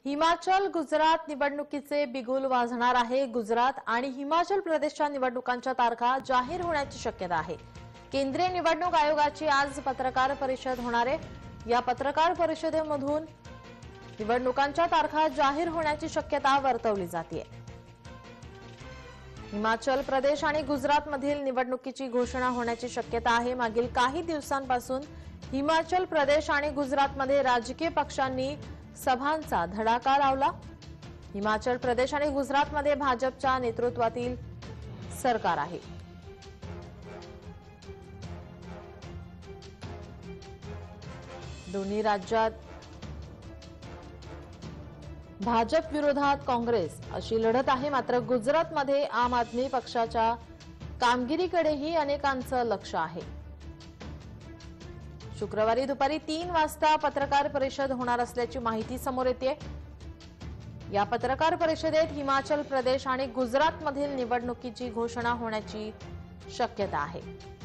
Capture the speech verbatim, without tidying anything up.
हिमाचल गुजरात निवडणुकीचे बिगुल वाजणार आहे। गुजरात आणि हिमाचल प्रदेशच्या निवडणुकांच्या तारखा जाहीर होण्याची शक्यता आहे। केंद्रीय निवडणूक आयोगाची आज पत्रकार परिषद होणार आहे। या पत्रकार परिषदेमधून निवडणुकांच्या तारखा जाहीर होण्याची शक्यता वर्तवली जाते। हिमाचल प्रदेश आणि गुजरातमधील निवडणुकीची घोषणा होण्याची शक्यता आहे। मागील काही दिवसांपासून हिमाचल प्रदेश आणि गुजरातमध्ये राजकीय पक्षांनी सभांचा धडाका लावला। हिमाचल प्रदेश आणि गुजरातमध्ये भाजपच्या नेतृत्वातील सरकार आहे। दोन्ही राज्यात भाजप विरोधात काँग्रेस अशी लढत आहे। मात्र गुजरातमध्ये आम आदमी पक्षाच्या कामगिरीकडेही अनेकांचं लक्ष आहे। शुक्रवारी दुपारी तीन वाजता पत्रकार परिषद होणार असल्याची माहिती समोर येते। या पत्रकार परिषदेत हिमाचल प्रदेश आणि गुजरातमधील निवडणुकीची घोषणा होण्याची शक्यता आहे।